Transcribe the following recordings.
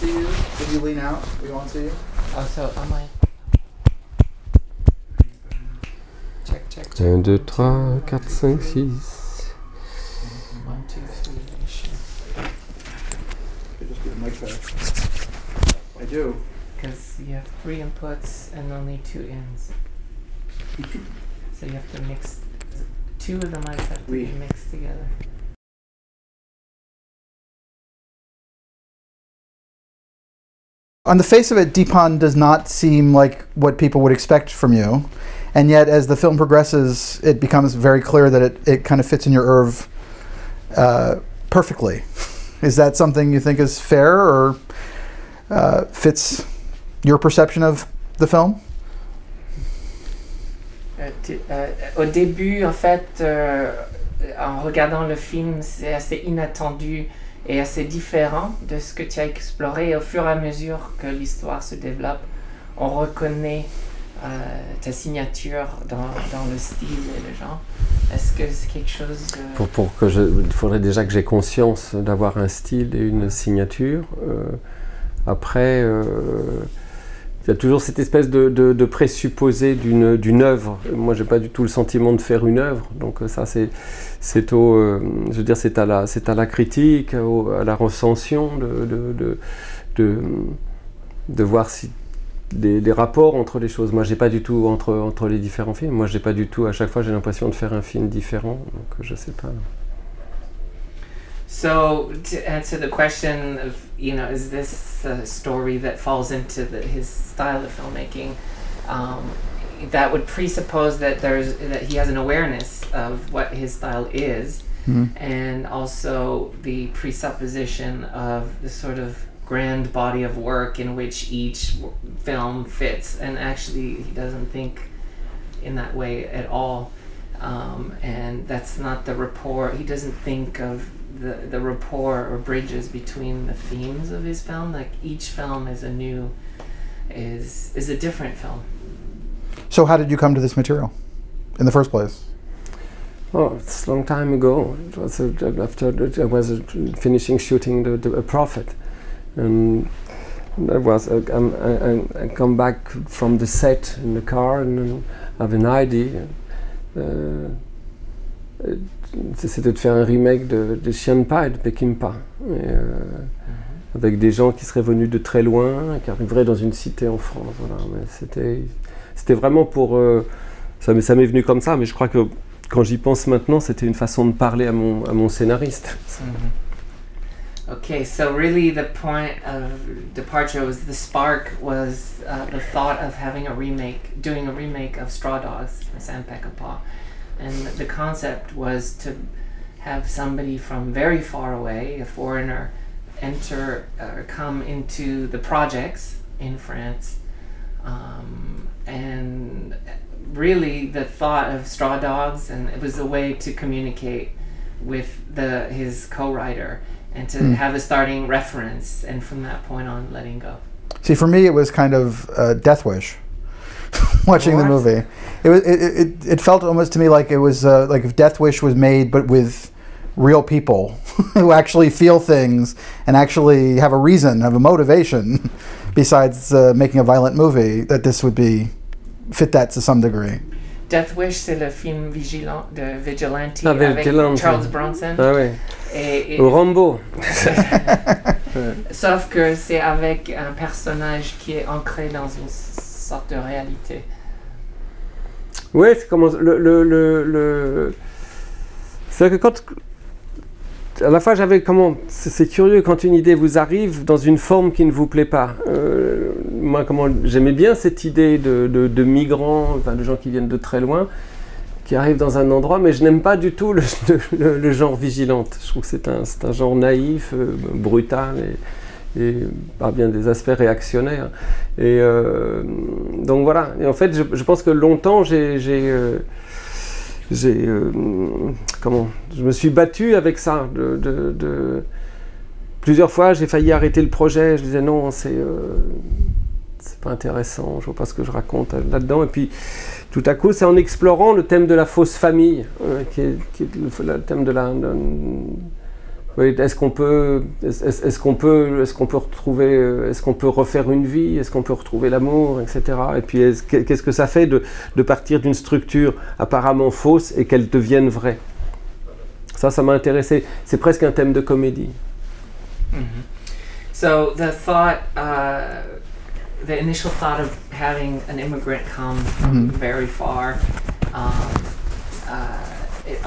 see you. Can you lean out? We want to see you. Oh, so am I? Check, check, check. 1, 2, 3, 4, 5, 6. 1, 2, 3. Just get the mic back. I do. Because you have 3 inputs and only 2 ins. So you have to mix. 2 of the mics have to be mixed together. On the face of it, Deepan does not seem like what people would expect from you. And yet, as the film progresses, it becomes very clear that it kind of fits in your oeuvre perfectly. Is that something you think is fair or fits your perception of the film? Au début, en fait, en regardant le film, c'est assez inattendu et assez différent de ce que tu as exploré. Et au fur et à mesure que l'histoire se développe, on reconnaît ta signature dans le style et le genre. Est-ce que c'est quelque chose... Il faudrait déjà que j'ai conscience d'avoir un style et une signature. Après, il y a toujours cette espèce de présupposé d'une œuvre. Moi, j'ai pas du tout le sentiment de faire une œuvre. Donc ça, c'est je veux dire, c'est à la critique, à la recension de voir si des rapports entre les choses. Moi, j'ai pas du tout entre les différents films. Moi, j'ai pas du tout. À chaque fois, j'ai l'impression de faire un film différent. Donc, je sais pas. So, to answer the question of, is this a story that falls into his style of filmmaking? That would presuppose that he has an awareness of what his style is, and also the presupposition of the sort of grand body of work in which each film fits. And actually, he doesn't think in that way at all, and that's not the rapport. He doesn't think of the rapport or bridges between the themes of his film. Like each film is a different film. So how did you come to this material in the first place? Oh, it's a long time ago. It was after I was finishing shooting the Prophet, and I come back from the set in the car and I have an idea. C'était de faire un remake de Xianpa et de Peckinpah, avec des gens qui seraient venus de très loin, qui arriveraient dans une cité en France. Voilà. Mais c'était vraiment pour... ça m'est venu comme ça, mais je crois que quand j'y pense maintenant, c'était une façon de parler à mon scénariste. Okay, so really the point of departure was the spark was the thought of doing a remake of Straw Dogs from Sam Peckinpah. And the concept was to have somebody from very far away, a foreigner, enter or come into the projects in France. And really the thought of Straw Dogs, and it was a way to communicate with his co-writer and to have a starting reference, and from that point on letting go. See, for me it was kind of Death Wish. Watching the movie, it felt almost to me like it was like if Death Wish was made but with real people who actually feel things and actually have a reason, have a motivation besides making a violent movie, that this would fit that to some degree. Death Wish, c'est le film de Vigilante avec Charles Bronson. Ah oui. Au Rambo. Sauf que c'est avec un personnage qui est ancré dans une sorte de réalité. Oui, c'est comment c'est que quand à la fois j'avais c'est curieux quand une idée vous arrive dans une forme qui ne vous plaît pas. Moi j'aimais bien cette idée de migrants, enfin de gens qui viennent de très loin, qui arrivent dans un endroit, mais je n'aime pas du tout le genre Vigilante. Je trouve que c'est un genre naïf, brutal et par bien des aspects réactionnaires. Et donc voilà. Et en fait, je pense que longtemps, je me suis battu avec ça. Plusieurs fois, j'ai failli arrêter le projet. Je disais non, c'est pas intéressant. Je vois pas ce que je raconte là-dedans. Et puis, tout à coup, c'est en explorant le thème de la fausse famille, qui est le thème de Oui, est-ce qu'on peut refaire une vie, est-ce qu'on peut retrouver l'amour, etc. Et puis qu'est-ce que ça fait de partir d'une structure apparemment fausse et qu'elle devienne vraie? Ça m'a intéressé. C'est presque un thème de comédie. Mm-hmm. So the thought, the initial thought of having an immigrant come from very far, it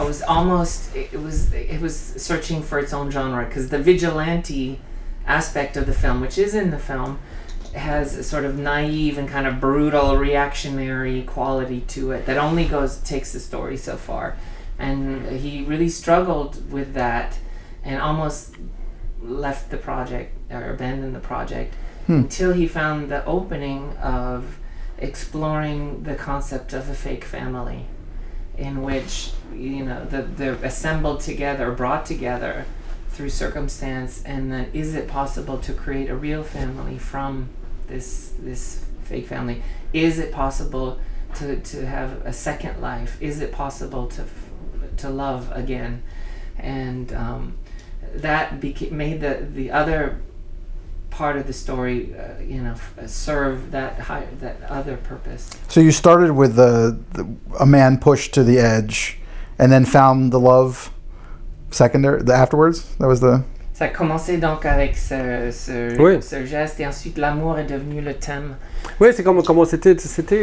was searching for its own genre, because the vigilante aspect of the film, which is in the film, has a sort of naive and kind of brutal reactionary quality to it that only takes the story so far. And he really struggled with that and almost left the project or abandoned the project until he found the opening of exploring the concept of a fake family, in which, you know, they're assembled together, brought together through circumstance, and then is it possible to create a real family from this fake family? Is it possible to have a second life? Is it possible to love again? And that made the other part of the story, serve that other purpose. So you started with a man pushed to the edge, and then found the love afterwards. That was the. Ça a commencé donc avec ce geste, et ensuite l'amour est devenu le thème. Oui, c'est comme c'était.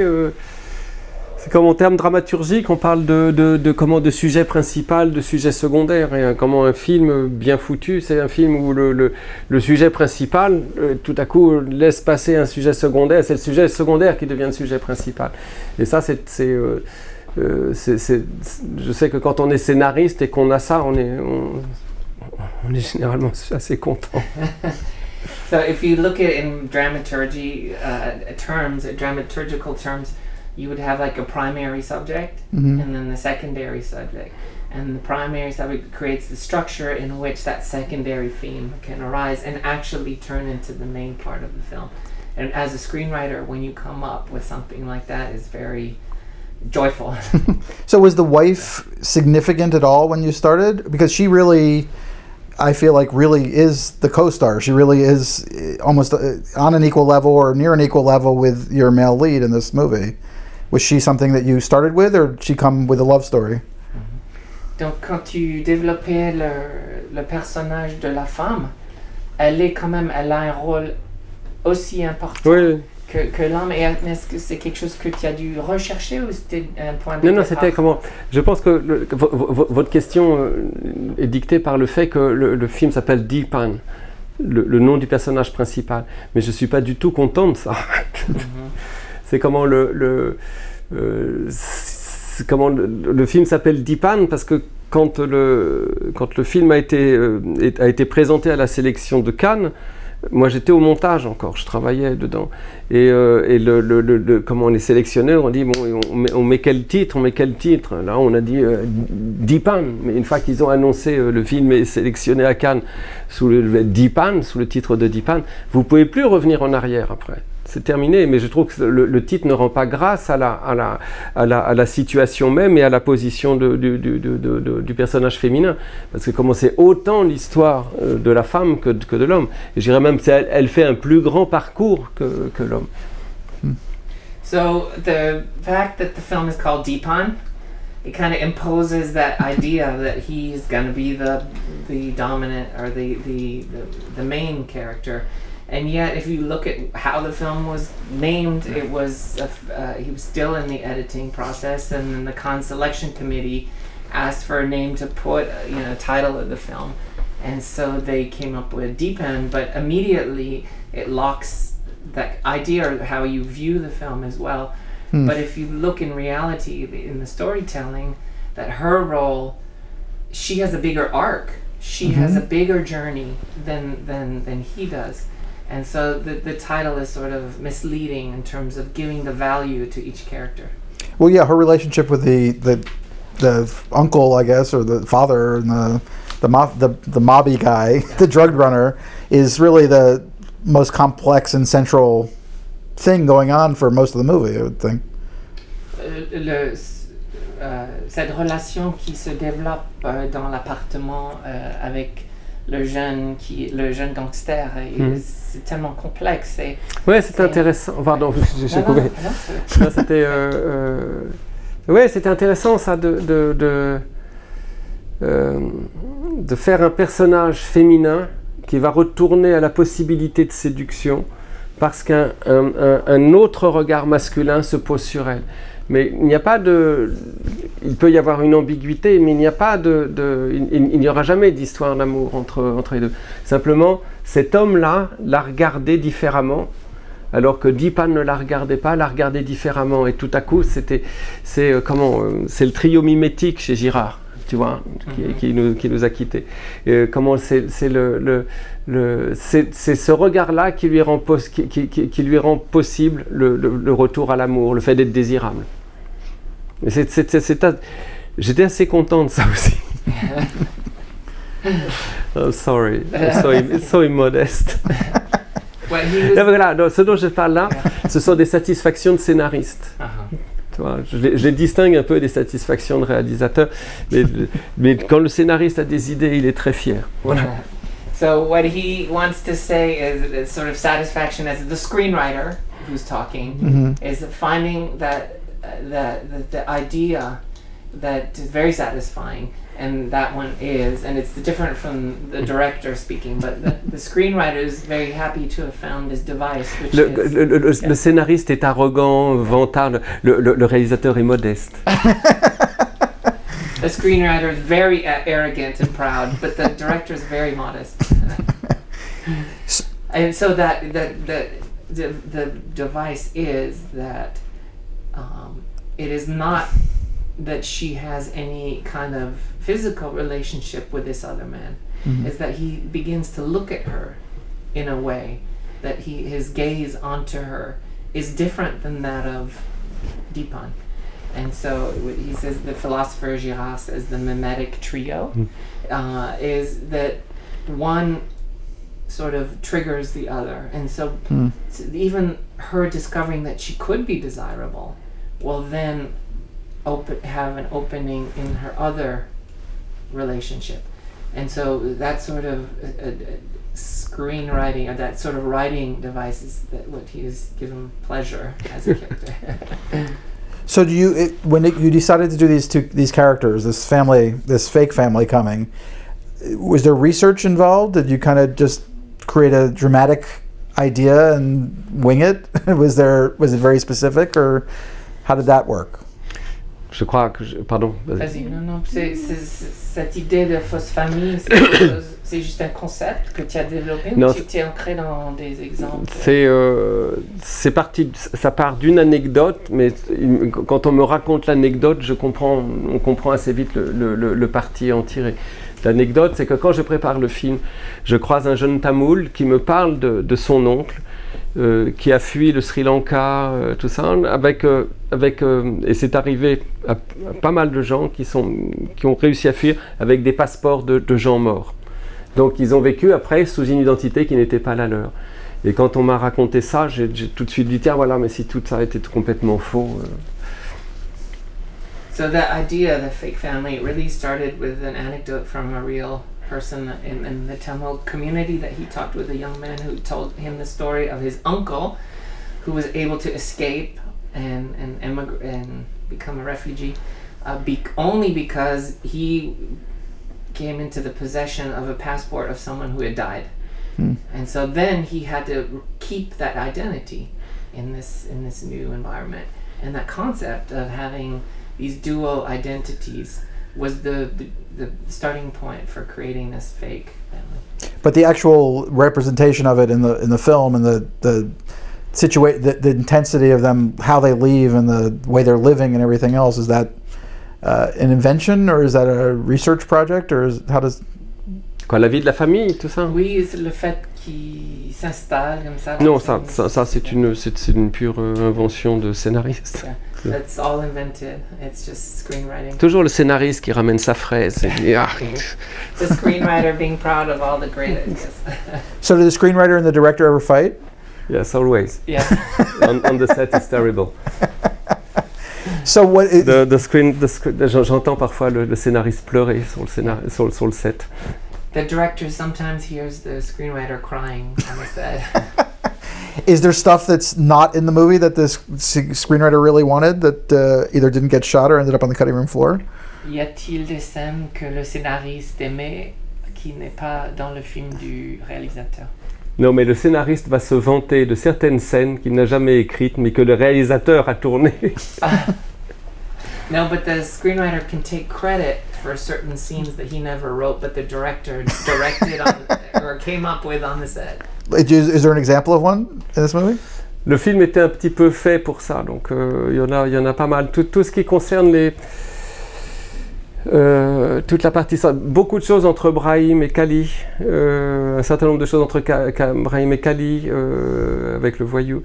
C'est comme en termes dramaturgiques, on parle de sujet principal, de sujet secondaire. Et comment un film bien foutu, c'est un film où le sujet principal, tout à coup, laisse passer un sujet secondaire. C'est le sujet secondaire qui devient le sujet principal. Et ça, je sais que quand on est scénariste et qu'on a ça, on est généralement assez content. So if you look at it in dramaturgy dramaturgical terms, you would have like a primary subject and then the secondary subject. And the primary subject creates the structure in which that secondary theme can arise and actually turn into the main part of the film. And as a screenwriter, when you come up with something like that, is very joyful. So was the wife significant at all when you started? Because she really, I feel like, really is the co-star. She really is almost on an equal level or near an equal level with your male lead in this movie. Was she something that you started with, or did she come with a love story? Donc quand tu développais le personnage de la femme, elle a un rôle aussi important que l'homme. Et est-ce que c'est quelque chose que tu as dû rechercher, ou c'était un point de départ? Non, c'était comment. Je pense que votre question est dictée par le fait que le film s'appelle Deepan, le nom du personnage principal. Mais je suis pas du tout content de ça. C'est comment le film s'appelle Deepan, parce que quand le film a été présenté à la sélection de Cannes, moi j'étais au montage encore, je travaillais dedans, et comment les sélectionneurs ont dit bon, on met quel titre, là on a dit Deepan, mais une fois qu'ils ont annoncé le film est sélectionné à Cannes sous Deepan, sous le titre de Deepan, vous pouvez plus revenir en arrière après. C'est terminé, mais je trouve que le titre ne rend pas grâce à la situation même et à la position du personnage féminin. Parce que comme c'est autant l'histoire de la femme que de l'homme. Et je dirais même qu'elle fait un plus grand parcours que l'homme. So the fact that the film is called Deepan, it kind of imposes that idea that he's going to be the dominant or the main character. And yet, if you look at how the film was named, it was he was still in the editing process, and then the Cannes selection committee asked for a name to put, title of the film, and so they came up with Deepan. But immediately, it locks that idea or how you view the film as well. But if you look in reality, in the storytelling, that her role, she has a bigger arc. She has a bigger journey than he does. And so the title is sort of misleading in terms of giving the value to each character. Well, yeah, her relationship with the uncle, I guess, or the father, and the mobby guy, the drug runner, is really the most complex and central thing going on for most of the movie, I would think. Cette relation qui se développe dans l'appartement avec le jeune gangster. C'est tellement complexe. Ouais, c'est intéressant. Pardon, j'ai coupé. Non, c'était. Ouais, c'était intéressant ça de faire un personnage féminin qui va retourner à la possibilité de séduction parce qu'un autre regard masculin se pose sur elle. Mais il n'y a pas de... Il peut y avoir une ambiguïté, mais il n'y a pas il n'y aura jamais d'histoire d'amour entre les deux. Simplement, cet homme-là l'a regardée différemment, alors que Dipan ne la regardait différemment. Et tout à coup, c'est le trio mimétique chez Girard, tu vois, qui nous a quittés. C'est ce regard-là qui lui rend possible le retour à l'amour, le fait d'être désirable. J'étais assez content de ça aussi. I'm sorry, it's so immodeste. Voilà, donc, ce dont je parle là, ce sont des satisfactions de scénariste. Tu vois, je les distingue un peu des satisfactions de réalisateur, mais quand le scénariste a des idées, il est très fier. Voilà. So what he wants to say is sort of satisfaction as the screenwriter who's talking is finding that the idea that is very satisfying, and that one is, and it's different from the director speaking, but the screenwriter is very happy to have found this device. Which le scénariste est arrogant, vantard, le réalisateur est modeste. The screenwriter is very arrogant and proud, but the director is very modest. And so the device is that it is not that she has any kind of physical relationship with this other man. Is that he begins to look at her in a way that his gaze onto her is different than that of Dipan. And so he says, the philosopher Girard says the mimetic trio is that one sort of triggers the other. And so even her discovering that she could be desirable will then have an opening in her other relationship. And so that sort of screenwriting, or that sort of writing device is what he has given pleasure as a character. So when you decided to do these characters, this fake family coming, was there research involved? Did you kind of just create a dramatic idea and wing it? Was it very specific, or how did that work? Je crois que pardon. Vas-y, non, c'est cette idée de fausse famille, c'est juste un concept que tu as développé, ou tu t'es ancré dans des exemples? C'est parti, ça part d'une anecdote, mais quand on me raconte l'anecdote, on comprend assez vite le parti à en tirer. L'anecdote, c'est que quand je prépare le film, je croise un jeune Tamoul qui me parle de son oncle, qui a fui le Sri Lanka, tout ça, et c'est arrivé à pas mal de gens qui ont réussi à fuir avec des passeports de gens morts. Donc ils ont vécu après sous une identité qui n'était pas la leur. Et quand on m'a raconté ça, j'ai tout de suite dit, tiens voilà, mais si tout ça était complètement faux. So the idea of the fake family really started with an anecdote from a real person in the Tamil community, that he talked with a young man who told him the story of his uncle who was able to escape and become a refugee only because he came into the possession of a passport of someone who had died. And so then he had to keep that identity in this new environment. And that concept of having these dual identities was the starting point for creating this fake family. But the actual representation of it in the film, and the intensity of them, how they leave, and the way they're living and everything else, is that an invention, or is that a research project, or how does? Quoi, la vie de la famille, tout ça? Oui, c'est le fait qu'ils s'installent comme ça. Non, ça c'est une pure invention de scénariste. Yeah. That's all invented. It's just screenwriting. Toujours le scénariste qui ramène sa fraise. The screenwriter being proud of all the great ideas. So do the screenwriter and the director ever fight? Yes, always. Yeah. on the set, it's terrible. So what? J'entends parfois le scénariste pleurer sur le set. The director sometimes hears the screenwriter crying on the set. Is there stuff that's not in the movie that the screenwriter really wanted that either didn't get shot or ended up on the cutting room floor? Y a-t-il des scènes que le scénariste aimait qui n'est pas dans le film du réalisateur? Non, mais le scénariste va se vanter de certaines scènes qu'il n'a jamais écrites, mais que le réalisateur a tournées. No, but the screenwriter can take credit for certain scenes that he never wrote, but the director directed on or came up with on the set. Is there an example of one in this movie? Le film était un petit peu fait pour ça, donc il y en a pas mal. Tout ce qui concerne toute la partie, beaucoup de choses entre Brahim et Kali, un certain nombre de choses entre Brahim et Kali, avec le voyou,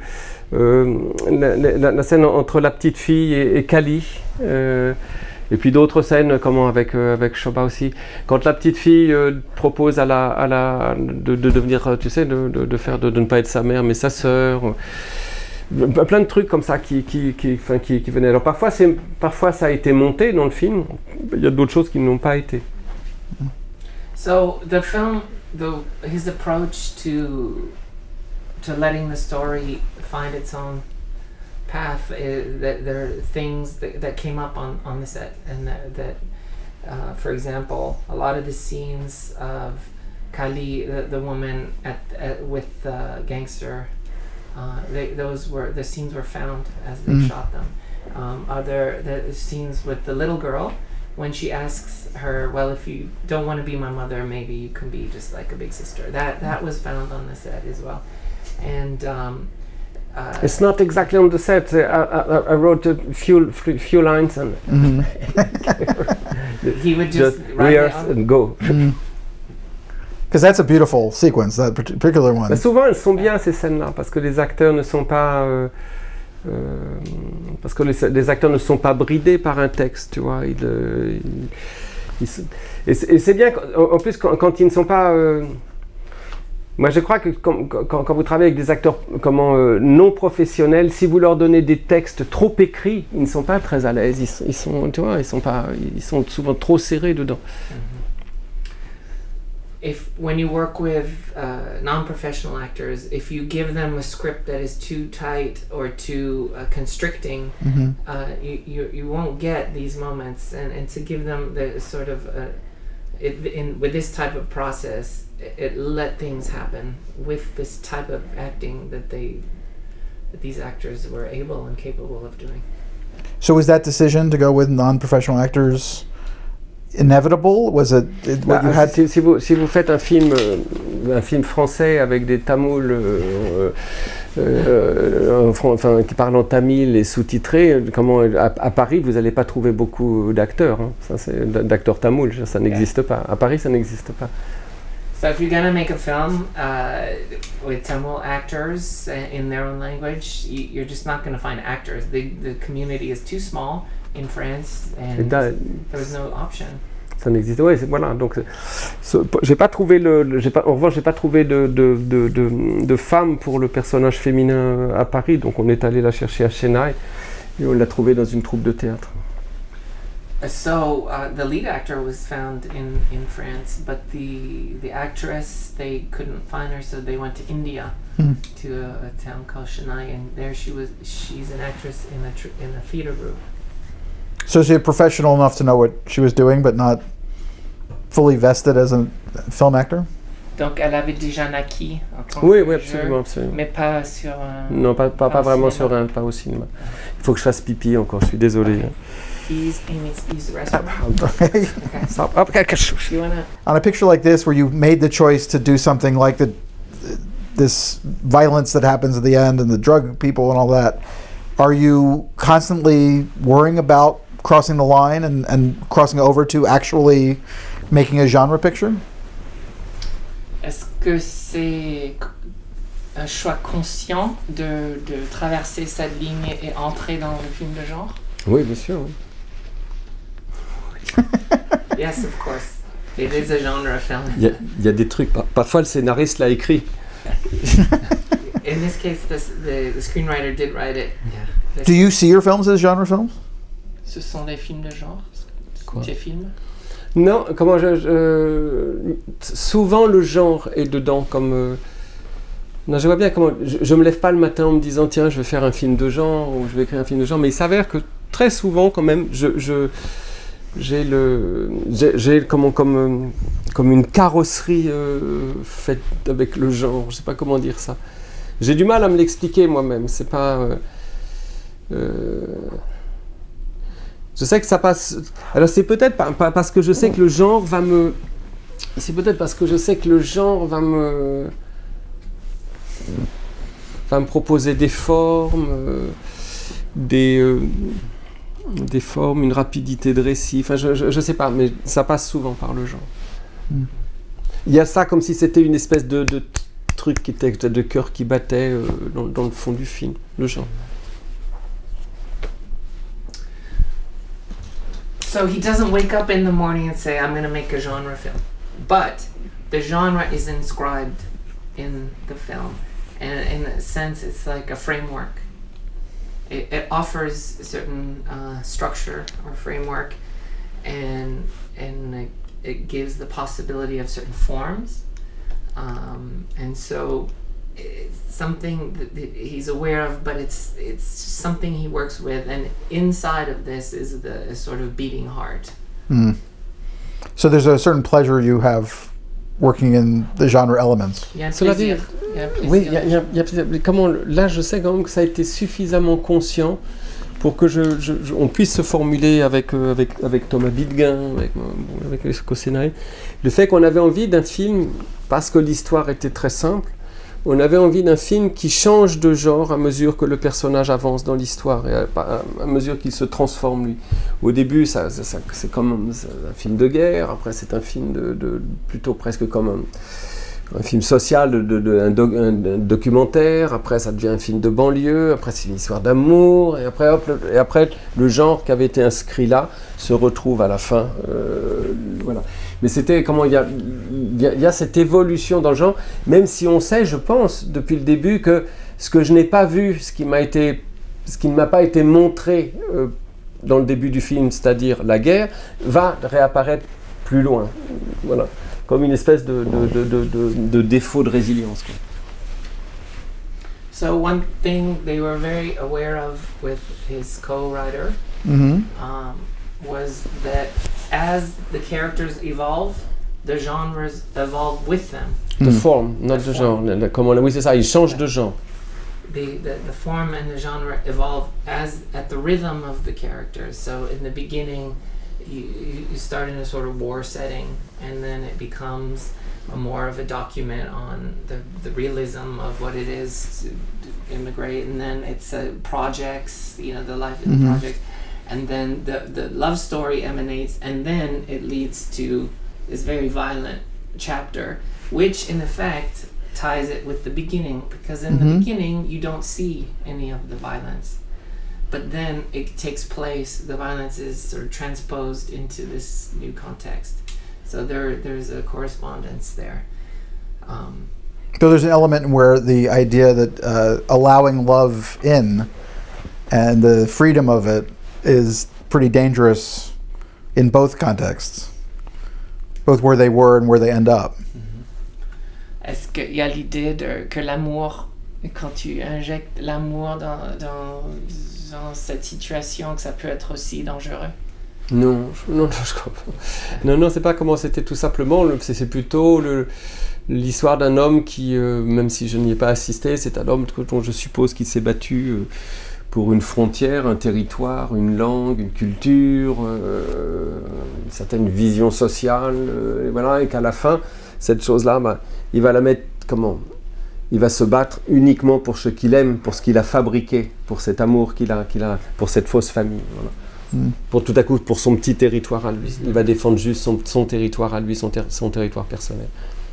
la scène entre la petite fille et Kali, et puis d'autres scènes avec Shoba aussi. Quand la petite fille propose de devenir, tu sais, de ne pas être sa mère mais sa sœur. Plein de trucs comme ça qui venaient. Alors parfois ça a été monté dans le film, il y a d'autres choses qui n'ont pas été. So the film, his approach to letting the story find its own path is that there are things that came up on the set, and that for example, a lot of the scenes of Kali, the woman with the gangster. The scenes were found as they shot them. Are the scenes with the little girl when she asks her, well, if you don't want to be my mother, maybe you can be just like a big sister. That was found on the set as well. And it's not exactly on the set. I wrote a few lines and he would just rehearse and go. Because that's a beautiful sequence, that particular one. Bah souvent, elles sont bien ces scènes-là, parce que les acteurs ne sont pas, les acteurs ne sont pas bridés par un texte, tu vois. Et c'est bien. En plus, quand ils ne sont pas. Moi, je crois que quand vous travaillez avec des acteurs non professionnels, si vous leur donnez des textes trop écrits, ils ne sont pas très à l'aise. Ils sont, tu vois, ils sont souvent trop serrés dedans. When you work with non-professional actors, if you give them a script that is too tight or too constricting, you won't get these moments. And to give them the sort of with this type of process, it let things happen with this type of acting that these actors were able and capable of doing. So was that decision to go with non-professional actors inevitable? Was it what you had? Si vous faites un film français avec des Tamouls, qui parlent en tamil et sous-titrés, à Paris vous n'allez pas trouver beaucoup d'acteurs, hein. D'acteurs tamouls, ça n'existe pas. À Paris, ça n'existe pas. So if you're gonna make a film with Tamil actors in their own language, you're just not gonna find actors. The community is too small in France, and there was no option. Ça n'existe pas. Ouais, voilà. Donc, j'ai pas trouvé en revanche, j'ai pas trouvé de femme pour le personnage féminin à Paris. Donc, on est allé la chercher à Chennai et on l'a trouvée dans une troupe de théâtre. So the lead actor was found in France, but the actress, they couldn't find her, so they went to India to a town called Chennai, and there she's an actress in a theater group. So she's professional enough to know what she was doing, but not fully vested as a film actor? Donc elle avait déjà naquis en tant oui, que absolument. Mais pas sur un... Non, pas vraiment cinéma. Pas au cinéma. Il faut que je fasse pipi encore, je suis désolé. Okay. Please, Amy, use the restroom. Okay. On a picture like this, where you made the choice to do something like this violence that happens at the end and the drug people and all that, are you constantly worrying about crossing the line and crossing over to actually making a genre picture? Est-ce que c'est un choix conscient de traverser cette ligne et entrer dans le film de genre? Oui, bien sûr. Oui. Yes, of course. It is a genre film. Il y a des trucs. Parfois, le scénariste l'a écrit. In this case, the screenwriter did write it. Yeah. Do you see your films as genre films? Ce sont des films de genre? Quoi? Tes films? Non, comment souvent le genre est dedans comme... non, je vois bien comment... Je me lève pas le matin en me disant tiens, je vais faire un film de genre ou je vais écrire un film de genre, mais il s'avère que très souvent quand même, j'ai comme une carrosserie faite avec le genre, je sais pas comment dire ça. J'ai du mal à me l'expliquer moi-même, c'est pas... je sais que ça passe... Alors c'est peut-être pas parce que je sais que le genre va me... C'est peut-être parce que je sais que le genre va me proposer des formes, des formes, une rapidité de récit. Enfin, je sais pas, mais ça passe souvent par le genre. Il y a ça comme si c'était une espèce de truc qui était de cœur qui battait dans le fond du film, le genre. So he doesn't wake up in the morning and say, I'm going to make a genre film. But the genre is inscribed in the film. And in a sense, it's like a framework. It offers a certain structure or framework, and it gives the possibility of certain forms. And so it's something that he's aware of, but it's something he works with, and inside of this is the sort of beating heart. So there's a certain pleasure you have working in the genre elements. Cela dit, oui, comment, là je sais quand même que ça a été suffisamment conscient pour que on puisse se formuler avec Thomas Bidguin, avec les co-scénaristes, le fait qu'on avait envie d'un film, parce que l'histoire était très simple, on avait envie d'un film qui change de genre à mesure que le personnage avance dans l'histoire et à mesure qu'il se transforme lui. Au début, c'est comme un film de guerre, après c'est un film plutôt presque comme un film social, un documentaire, après ça devient un film de banlieue, après c'est une histoire d'amour, et après le genre qui avait été inscrit là se retrouve à la fin. Voilà. Mais c'était comment il y a cette évolution dans le genre, même si on sait, je pense, depuis le début, que ce que je n'ai pas vu, ce qui ne m'a pas été montré dans le début du film, c'est-à-dire la guerre, va réapparaître plus loin. Voilà. Comme une espèce de défaut de résilience, quoi. So one thing they were very aware of with his co-writer was that as the characters evolve, the genres evolve with them. De forme, not de genre. Oui, c'est ça, il change de genre. The form and the genre evolve at the rhythm of the characters. So in the beginning, you start in a sort of war setting, and then it becomes more of a document on the realism of what it is to immigrate, and then it's projects, the life of the projects, and then the love story emanates, and then it leads to this very violent chapter, which in effect ties it with the beginning, because in the beginning you don't see any of the violence. But then it takes place, the violence is sort of transposed into this new context. So there's a correspondence there. So there's an element where the idea that allowing love in and the freedom of it is pretty dangerous in both contexts, both where they were and where they end up. Est-ce qu'il y a l'idée que l'amour, quand tu injectes l'amour dans cette situation, que ça peut être aussi dangereux? Non, je crois pas. Non, c'est pas comment c'était tout simplement. C'est plutôt l'histoire d'un homme qui, même si je n'y ai pas assisté, c'est un homme dont je suppose qu'il s'est battu pour une frontière, un territoire, une langue, une culture, une certaine vision sociale, et voilà, et qu'à la fin, cette chose-là, il va la mettre il va se battre uniquement pour ce qu'il aime, pour ce qu'il a fabriqué, pour cet amour qu'il a, pour cette fausse famille. Voilà. Pour tout à coup, pour son petit territoire à lui. Il va défendre juste son territoire à lui, son territoire personnel.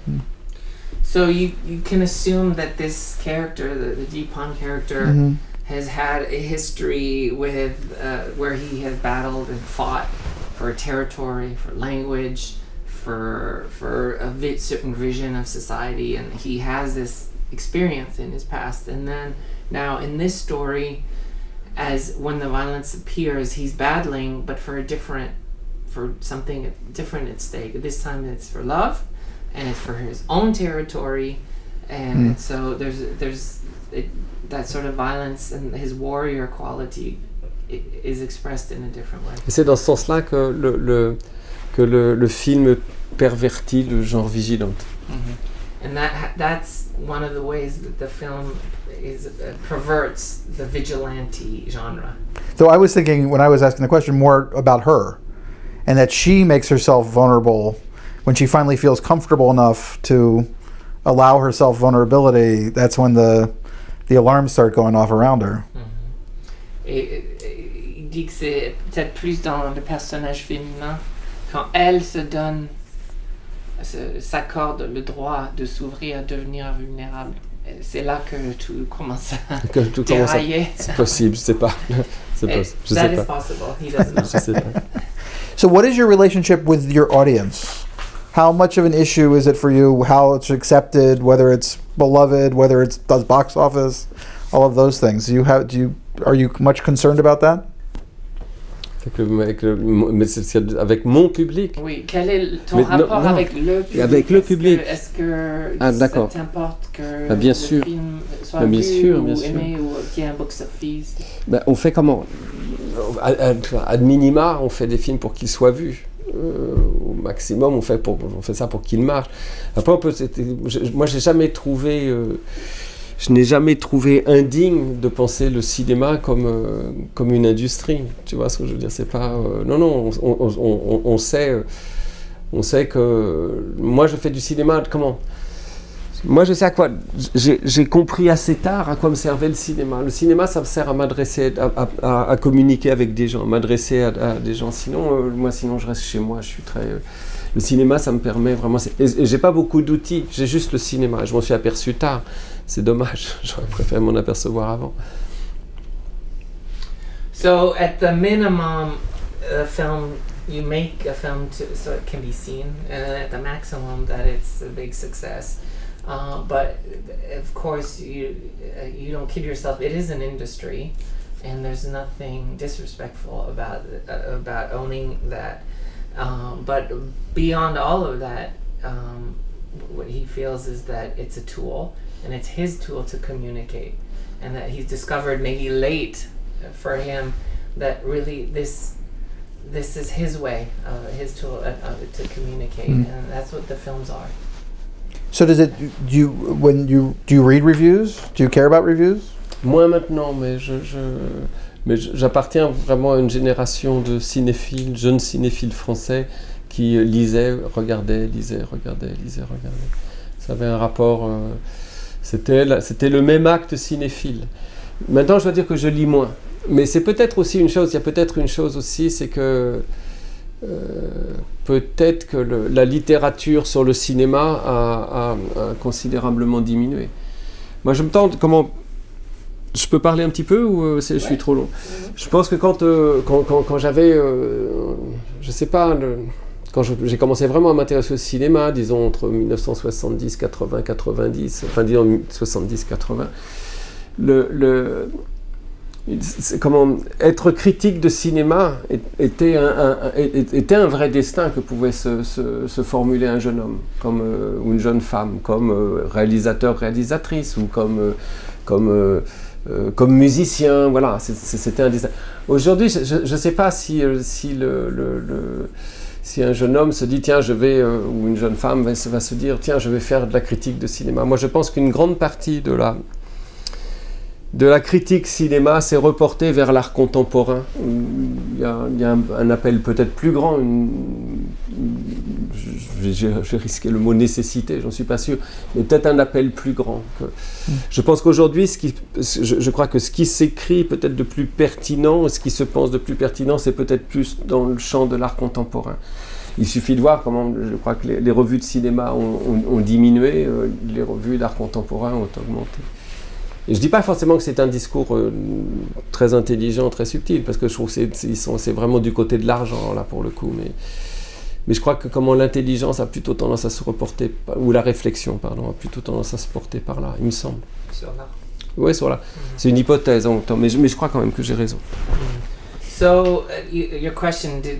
So you can assume that this character, the Deepan character, has had a history with where he has battled and fought for territory, for language, for a certain vision of society, and he has this experience in his past. And then now in this story, as when the violence appears, he's battling, but for a different for something different at stake. This time it's for love, and it's for his own territory, and so there's that sort of violence and his warrior quality is expressed in a different way. Et c'est dans ce sens-là que le film pervertit le genre vigilante. And that's one of the ways that the film perverts the vigilante genre. So I was thinking, when I was asking the question, more about her, and that she makes herself vulnerable when she finally feels comfortable enough to allow herself vulnerability. That's when the alarms start going off around her. Et il dit que c'est peut-être plus dans le personnage féminin, quand elle s'accorde le droit de s'ouvrir, à devenir vulnérable. C'est là que tout commence à dérailler. C'est possible, je sais pas. Je sais pas. Possible. He doesn't know. Je sais pas. So what is your relationship with your audience? How much of an issue is it for you? How it's accepted, whether it's beloved, whether it does box office, all of those things. Are you much concerned about that? Avec mon public. Oui, quel est ton rapport avec le public? Avec le public. Est-ce que ça t'importe que bien le sûr. film soit vu ou aimé ou qu'il y ait un box-office? On fait comment? Ad minima, on fait des films pour qu'ils soient vus. Au maximum, on fait ça pour qu'ils marchent. Après, moi, je n'ai jamais trouvé indigne de penser le cinéma comme une industrie. Tu vois ce que je veux dire? C'est pas non, on sait que moi je fais du cinéma. Comment? Moi je sais à quoi j'ai compris assez tard à quoi me servait le cinéma. Le cinéma, ça me sert à m'adresser, à communiquer avec des gens, à m'adresser à des gens. Sinon je reste chez moi. Je suis très le cinéma, ça me permet vraiment. Et j'ai pas beaucoup d'outils. J'ai juste le cinéma. Je m'en suis aperçu tard. C'est dommage, j'aurais préféré m'en apercevoir avant. So, at the minimum, you make a film so it can be seen, and at the maximum that it's a big success. But of course, you don't kid yourself. It is an industry, and there's nothing disrespectful about owning that. But beyond all of that, what he feels is that it's a tool. And it's his tool to communicate, and that he's discovered maybe late for him that really this is his way, his tool to communicate, and that's what the films are. So do you read reviews? Do you care about reviews? Moins maintenant, mais j'appartiens vraiment à une génération de cinéphiles, jeunes cinéphiles français qui lisaient, regardaient. Ça avait un rapport. C'était le même acte cinéphile. Maintenant, je dois dire que je lis moins. Mais c'est peut-être aussi une chose, il y a peut-être une chose aussi, c'est que peut-être que la littérature sur le cinéma a considérablement diminué. Moi, je me tente, comment... Je peux parler un petit peu ou je suis trop long? Je pense que quand j'avais... je sais pas... Quand j'ai commencé vraiment à m'intéresser au cinéma, disons entre 1970, 80, 90, enfin disons 70, 80, être critique de cinéma était un vrai destin que pouvait se formuler un jeune homme, ou une jeune femme, comme réalisateur, réalisatrice, ou comme musicien, voilà, c'était un destin. Aujourd'hui, je ne sais pas si un jeune homme se dit, tiens, ou une jeune femme va se dire, tiens, je vais faire de la critique de cinéma. Moi, je pense qu'une grande partie de la critique cinéma s'est reportée vers l'art contemporain. Il y a un appel peut-être plus grand, j'ai risqué le mot nécessité, j'en suis pas sûr, mais peut-être un appel plus grand. Je pense qu'aujourd'hui, je crois que ce qui s'écrit peut-être de plus pertinent, ce qui se pense de plus pertinent, c'est peut-être plus dans le champ de l'art contemporain. Il suffit de voir comment, je crois que les revues de cinéma ont diminué, les revues d'art contemporain ont augmenté. Et je ne dis pas forcément que c'est un discours très intelligent, très subtil, parce que je trouve que c'est vraiment du côté de l'argent, là, pour le coup. Mais je crois que comment l'intelligence a plutôt tendance à se reporter, ou la réflexion, pardon, a plutôt tendance à se porter par là, il me semble. Sur l'art. Oui, sur l'art. C'est une hypothèse en même temps, mais je crois quand même que j'ai raison. So, your question,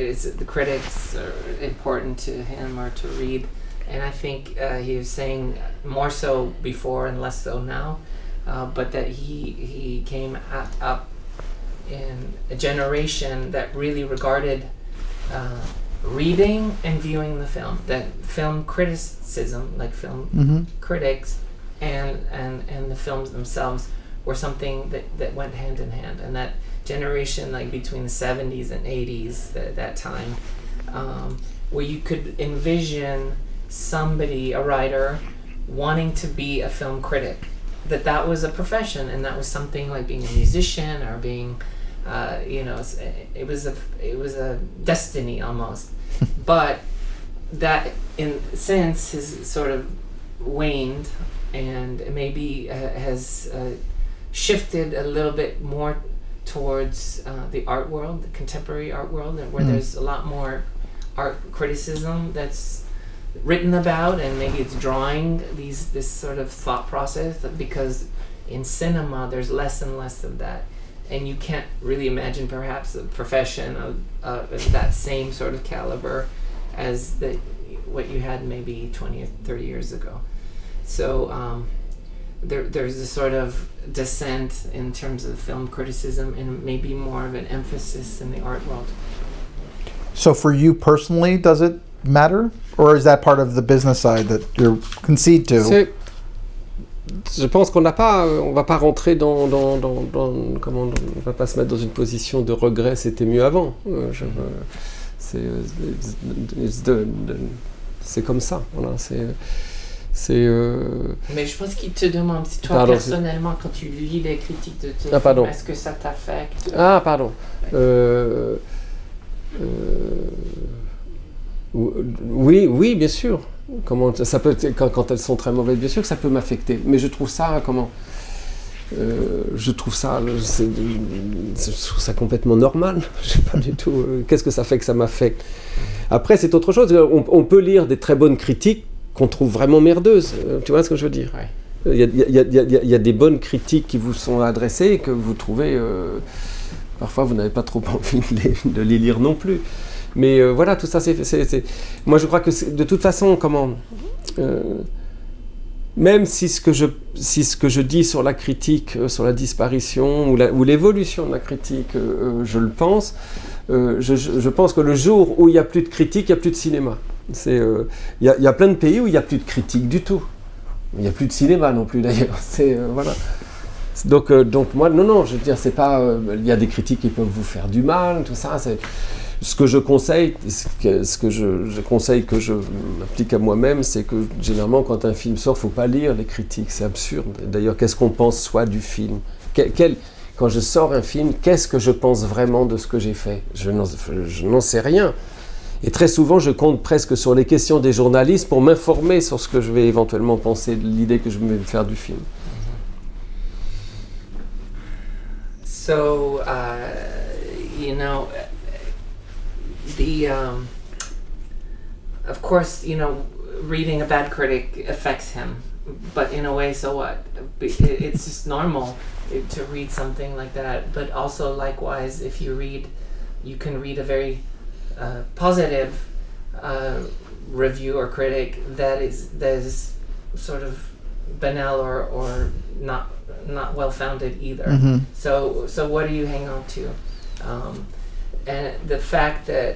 the critics are important to him or to read, and I think he was saying more so before and less so now, but that he came up in a generation that really regarded reading and viewing the film, that film criticism, like film critics and the films themselves were something that went hand in hand, and that generation, like between the 70s and 80s, that time, where you could envision somebody, a writer, wanting to be a film critic, that was a profession, and that was something like being a musician or being, it was a destiny almost. But that, since has sort of waned, and maybe has shifted a little bit more towards the art world, the contemporary art world, and where there's a lot more art criticism that's written about, and maybe it's drawing this sort of thought process, because in cinema there's less and less of that, and you can't really imagine perhaps a profession of that same sort of caliber as what you had maybe 20 or 30 years ago. So there's a sort of descent in terms of film criticism, and maybe more of an emphasis in the art world. So for you personally, does it matter, or is that part of the business side that you concede to? Je pense qu'on va pas rentrer on va pas se mettre dans une position de regret, c'était mieux avant. C'est comme ça. Voilà, Mais je pense qu'il te demande si toi, personnellement, quand tu lis les critiques de tes films, est-ce que ça t'affecte? Ah, pardon. Oui, bien sûr. Ça peut, quand elles sont très mauvaises, bien sûr que ça peut m'affecter. Mais je trouve ça, je trouve ça complètement normal. Je sais pas du tout. Qu'est-ce que ça fait que ça m'affecte? Après, c'est autre chose. On peut lire des très bonnes critiques qu'on trouve vraiment merdeuses. Tu vois ce que je veux dire? Ouais. Il y a des bonnes critiques qui vous sont adressées et que vous trouvez... parfois, vous n'avez pas trop envie de les lire non plus. Mais voilà, tout ça, moi je crois que de toute façon, même si ce que je dis sur la critique, sur la disparition ou l'évolution de la critique, je le pense, je pense que le jour où il n'y a plus de critique, il n'y a plus de cinéma. Il y a plein de pays où il n'y a plus de critique du tout. Il n'y a plus de cinéma non plus d'ailleurs. Voilà. Donc moi, non, je veux dire, c'est pas... il y a des critiques qui peuvent vous faire du mal, tout ça, ce que je conseille, ce que je conseille, que je m'applique à moi-même, c'est que généralement quand un film sort, il ne faut pas lire les critiques, c'est absurde. D'ailleurs, qu'est-ce qu'on pense soit du film? Quand je sors un film, qu'est-ce que je pense vraiment de ce que j'ai fait? Je n'en sais rien. Et très souvent, je compte presque sur les questions des journalistes pour m'informer sur ce que je vais éventuellement penser de l'idée que je vais me faire du film. So, of course, reading a bad critic affects him, but in a way, so what? It's just normal to read something like that. But also, likewise, if you can read a very positive review or critic that is sort of banal or not well founded either. Mm-hmm. So what do you hang on to? And the fact that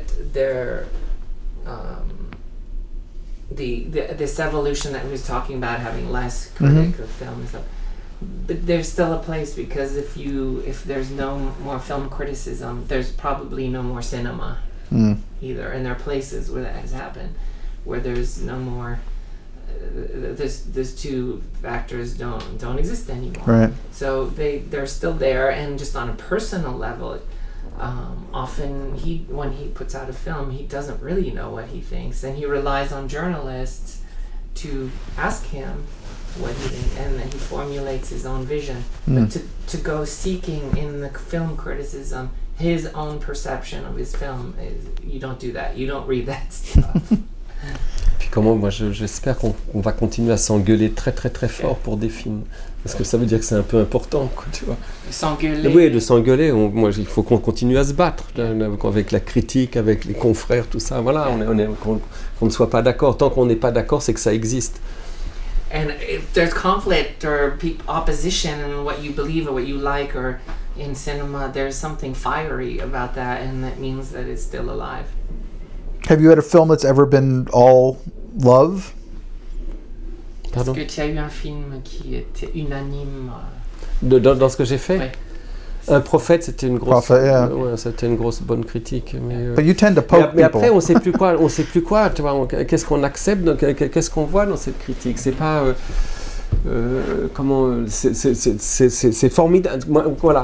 this evolution that we was talking about, having less critic of film and stuff, but there's still a place, because if there's no more film criticism, there's probably no more cinema either, and there are places where that has happened, where there's no more. Those two factors don't exist anymore. Right. So they're still there, and just on a personal level, often when he puts out a film, he doesn't really know what he thinks, and he relies on journalists to ask him what he thinks, and then he formulates his own vision. But to go seeking in the film criticism his own perception of his film, you don't do that. You don't read that stuff. puis comment, moi j'espère qu'on va continuer à s'engueuler très très très fort pour des films. Parce que ça veut dire que c'est un peu important, quoi, tu vois. S'engueuler. Oui, de s'engueuler. Moi, il faut qu'on continue à se battre avec la critique, avec les confrères, tout ça. Voilà, qu'on ne soit pas d'accord. Tant qu'on n'est pas d'accord, c'est que ça existe. And if there's conflict or opposition in what you believe or what you like, or in cinema, there's something fiery about that, and that means that it's still alive. Have you had a film that's ever been all love? Pardon? Est-ce que tu as eu un film qui était unanime? Dans ce que j'ai fait? Ouais. Un prophète, c'était une grosse, Prophet, yeah. c'était une grosse bonne critique. But you tend to poke mais people. après, on sait plus quoi. Tu vois, qu'est-ce qu'on accepte, qu'est-ce qu'on voit dans cette critique. C'est pas comment. C'est formidable. Voilà.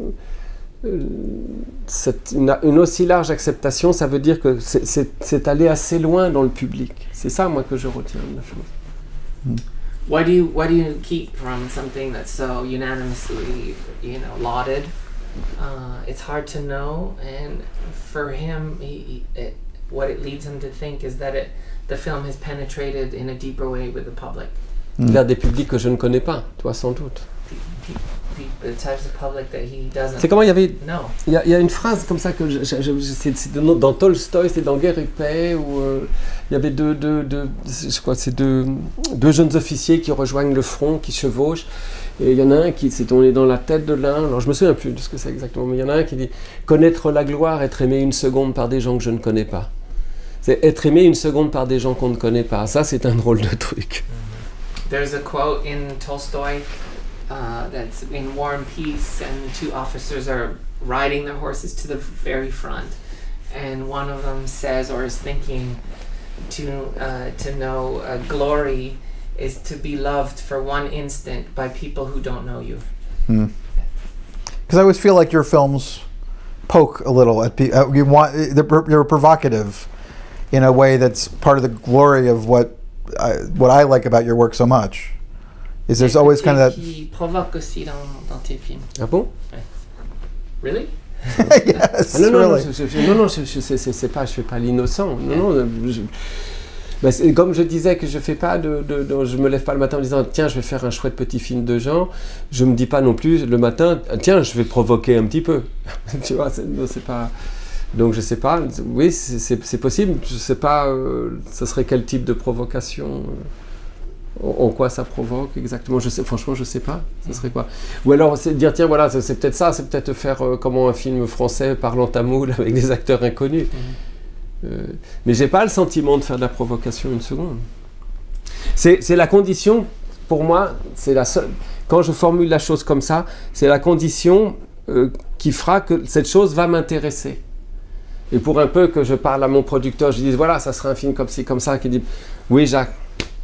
Une aussi large acceptation, ça veut dire que c'est allé assez loin dans le public. C'est ça, moi, que je retiens de la chose. What do you keep from something that's so unanimously, lauded? It's hard to know, and for him, what it leads him to think is that the film has penetrated in a deeper way with the public. Vers des publics que je ne connais pas, toi sans doute. The types of public that he doesn't. C'est comment il y avait. No. Il y a une phrase comme ça que c'est dans Tolstoï, c'est dans Guerre et Paix, où il y avait deux jeunes officiers qui rejoignent le front, qui chevauchent, et il y en a un on est dans la tête de l'un, alors je me souviens plus de ce que c'est exactement, mais il y en a un qui dit « Connaître la gloire, être aimé une seconde par des gens que je ne connais pas ». C'est être aimé une seconde par des gens qu'on ne connaît pas, ça c'est un drôle de truc. There's a quote in Tolstoy that's in War and Peace, and the two officers are riding their horses to the very front, and one of them says, or is thinking, to know glory is to be loved for one instant by people who don't know you. Because I always feel like your films poke a little at people. You're provocative in a way that's part of the glory of what I like about your work so much. Is there's always kind of that. Qui provoque aussi dans tes films. Ah bon? Really? Yes, non, really. C'est pas, je fais pas l'innocent. Non, c'est comme je disais que je fais pas je me lève pas le matin en disant tiens je vais faire un chouette petit film de genre. Je me dis pas non plus le matin tiens je vais provoquer un petit peu. Tu vois, c'est pas. Donc je sais pas. Oui, c'est possible. Je sais pas. Ce serait quel type de provocation. En quoi ça provoque exactement, franchement je sais pas, ce serait quoi. Ou alors c'est dire tiens voilà c'est peut-être ça, c'est peut-être faire comment un film français parlant tamoul avec des acteurs inconnus. Mais j'ai pas le sentiment de faire de la provocation une seconde. C'est la condition, pour moi, c'est la seule. Quand je formule la chose comme ça, c'est la condition qui fera que cette chose va m'intéresser. Et pour un peu que je parle à mon producteur, je dis voilà ça sera un film comme ci comme ça, qui dit oui Jacques.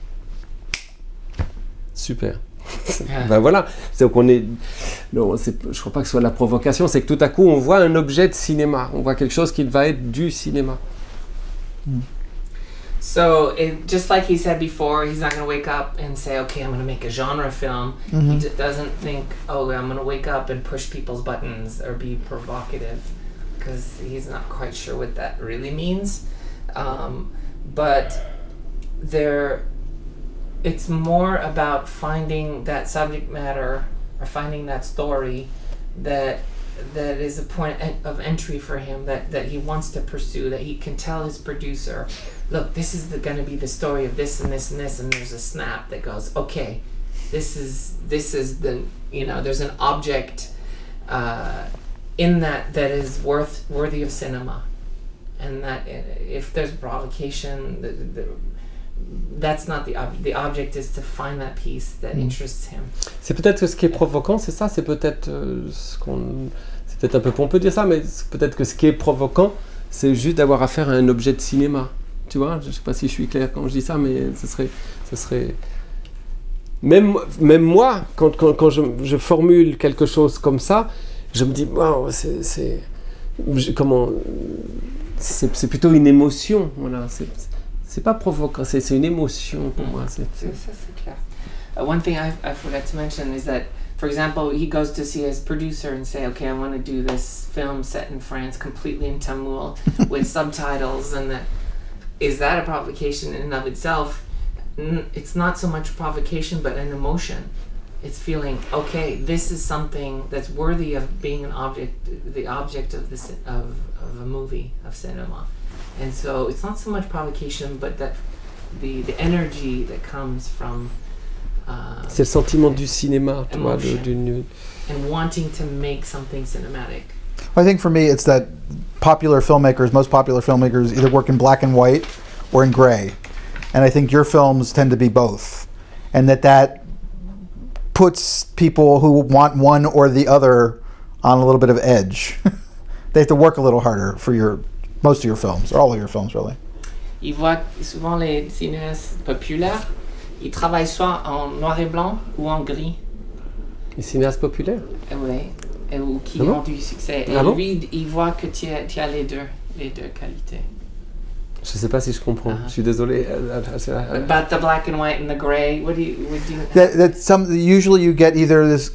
Super. Ben voilà. Donc on est. Non, je crois pas que ce soit la provocation, c'est que tout à coup on voit un objet de cinéma, on voit quelque chose qui va être du cinéma. So, just like he said before, he's not going to wake up and say, okay, I'm going to make a genre film. He doesn't think, oh, I'm going to wake up and push people's buttons or be provocative, because he's not quite sure what that really means. But it's more about finding that subject matter or finding that story that is a point of entry for him that he wants to pursue, that he can tell his producer, look, this is going to be the story of this and this and this, and there's a snap that goes, okay, this is the, there's an object in that is worthy of cinema, and that if there's provocation, that's not the object is to find that piece that interests him. C'est peut-être que ce qui est provoquant, c'est ça, c'est peut-être c'est peut-être un peu pompeux de dire ça, mais peut-être que ce qui est provoquant, c'est juste d'avoir affaire à un objet de cinéma. Tu vois, je sais pas si je suis clair quand je dis ça, mais ce serait même moi quand je formule quelque chose comme ça, je me dis waouh, c'est plutôt une émotion, voilà, c'est pas provoquant, c'est une émotion pour moi. Ça, c'est clair. One thing I forgot to mention is that, for example, he goes to see his producer and say, okay, I want to do this film set in France, completely in Tamil, with subtitles, and that is that a provocation in and of itself? It's not so much provocation, but an emotion. It's feeling, okay, this is something that's worthy of being an object, the object of a movie, of cinema. And so it's not so much provocation, but that the energy that comes from c'est le sentiment du cinéma, tu vois, and wanting to make something cinematic. I think for me, it's that most popular filmmakers either work in black and white or in gray. And I think your films tend to be both. And that puts people who want one or the other on a little bit of edge. They have to work a little harder for most of your films, or all of your films, really. Ils voient souvent les cinéastes populaires, ils travaillent soit en noir et blanc ou en gris. Les cinéastes populaires? Oui, ou qui ont du succès. Et lui, il voit que tu as les deux qualités. Je ne sais pas si je comprends. Je suis désolé. About the black and white and the gray, what do you? Usually you get either this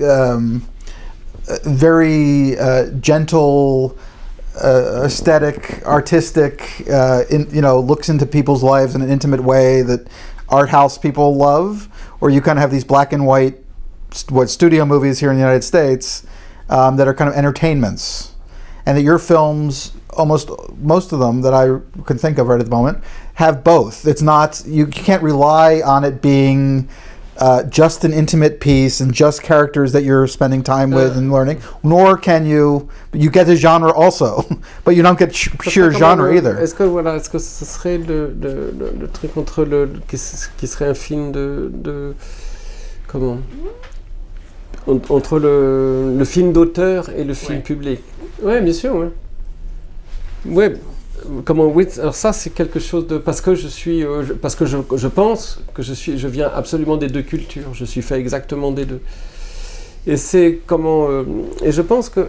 very gentle, aesthetic, artistic, looks into people's lives in an intimate way that art house people love, or you kind of have these black and white, studio movies here in the United States that are kind of entertainments, and that your films, most of them that I can think of right at the moment, have both. It's not, you can't rely on it being just an intimate piece and just characters that you're spending time with and learning, nor can you get the genre also, but you don't get sheer genre either. Est-ce que ce serait le truc entre qui serait un film entre le film d'auteur et le film public? Ouais, bien sûr, ouais. Ouais, oui, alors ça c'est quelque chose de, parce que je pense que je viens absolument des deux cultures, je suis fait exactement des deux. Et c'est et je pense que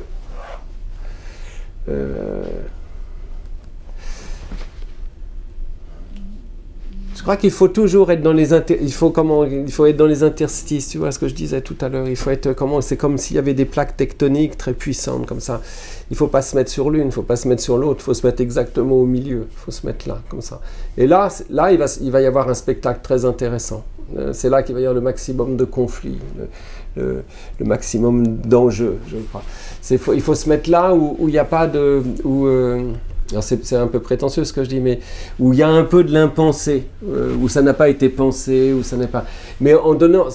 je crois qu'il faut toujours être dans il faut être dans les interstices, tu vois ce que je disais tout à l'heure, il faut être c'est comme s'il y avait des plaques tectoniques très puissantes comme ça. Il faut pas se mettre sur l'une, il faut pas se mettre sur l'autre, il faut se mettre exactement au milieu, il faut se mettre là comme ça. Et là il va y avoir un spectacle très intéressant. C'est là qu'il va y avoir le maximum de conflits, le maximum d'enjeux, je crois. Il faut se mettre là où il n'y a pas de alors c'est un peu prétentieux ce que je dis, mais où il y a un peu de l'impensé, où ça n'a pas été pensé, où ça n'est pas... Mais en donnant,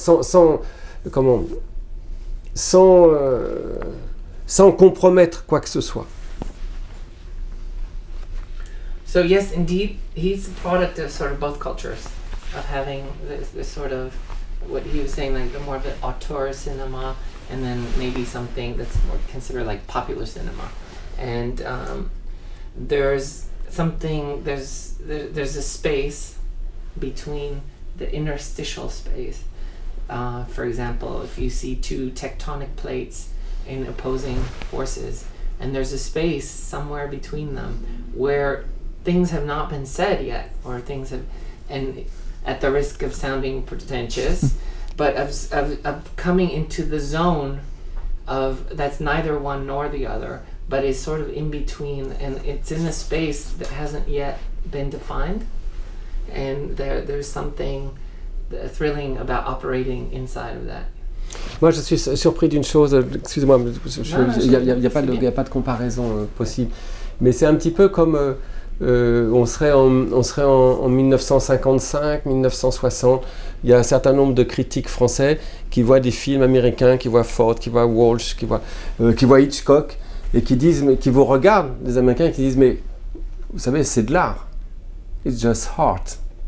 sans compromettre quoi que ce soit. So yes, indeed, he's a product of sort of both cultures, of having this sort of, what he was saying, like the more of the auteur cinema, and then maybe something that's more considered like popular cinema. And there's a space between the interstitial space. For example, if you see two tectonic plates in opposing forces, and there's a space somewhere between them where things have not been said yet, or things have, and at the risk of sounding pretentious, but of coming into the zone of that's neither one nor the other, but is sort of in between, and it's in a space that hasn't yet been defined, and there's something thrilling about operating inside of that. Moi, je suis surpris d'une chose, excusez-moi, il n'y a pas de comparaison possible, mais c'est un petit peu comme on serait en 1955, 1960, il y a un certain nombre de critiques français qui voient des films américains, qui voient Ford, qui voient Walsh, qui voient Hitchcock, et qui vous regardent, les Américains, qui disent, mais vous savez, c'est de l'art. It's just art.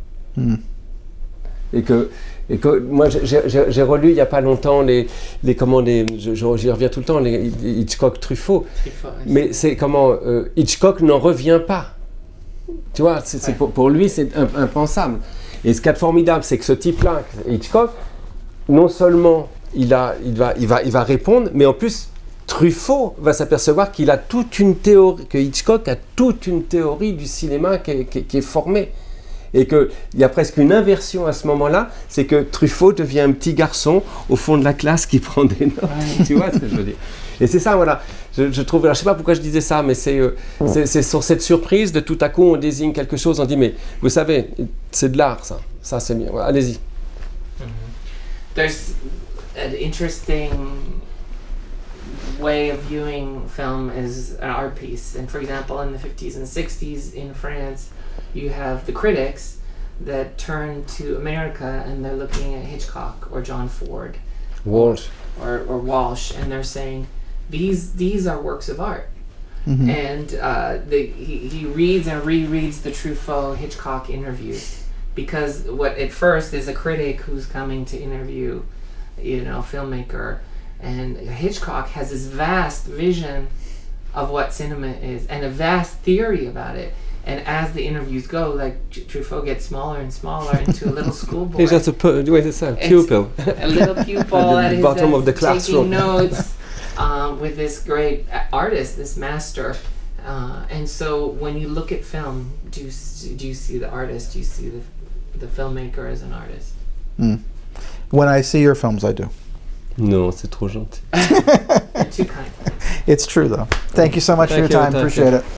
Et que moi, j'ai relu il n'y a pas longtemps j'y reviens tout le temps, les Hitchcock-Truffaut. Mais c'est Hitchcock n'en revient pas. Tu vois, pour lui, c'est impensable. Et ce qu'il y a de formidable, c'est que ce type-là, Hitchcock, non seulement il va répondre, mais en plus, Truffaut va s'apercevoir qu'il a toute une théorie, que Hitchcock a toute une théorie du cinéma qui est formée. Et qu'il y a presque une inversion à ce moment-là, c'est que Truffaut devient un petit garçon au fond de la classe qui prend des notes. Tu vois ce que je veux dire? Et c'est ça, voilà. Je trouve, alors, je sais pas pourquoi je disais ça, mais c'est sur cette surprise de tout à coup on désigne quelque chose, on dit mais vous savez, c'est de l'art, ça c'est bien. Voilà, allez-y. There's an interesting way of viewing film as an art piece, and for example, in the 50s and 60s in France, you have the critics that turn to America and they're looking at Hitchcock or John Ford, Walsh. or Walsh, and they're saying these are works of art. Mhm. And he reads and rereads the Truffaut Hitchcock interviews, because what at first is a critic who's coming to interview, filmmaker, and Hitchcock has this vast vision of what cinema is and a vast theory about it. And as the interviews go, like Truffaut gets smaller and smaller into a little schoolboy. He's just a pupil. A little pupil At the bottom of the classroom. taking notes with this great artist, this master. And so when you look at film, do you see the artist? Do you see the filmmaker as an artist? When I see your films, I do. Non, c'est trop gentil. You're too kind. It's true, though. Thank you so much for Thank your you, time. thank Appreciate you. it.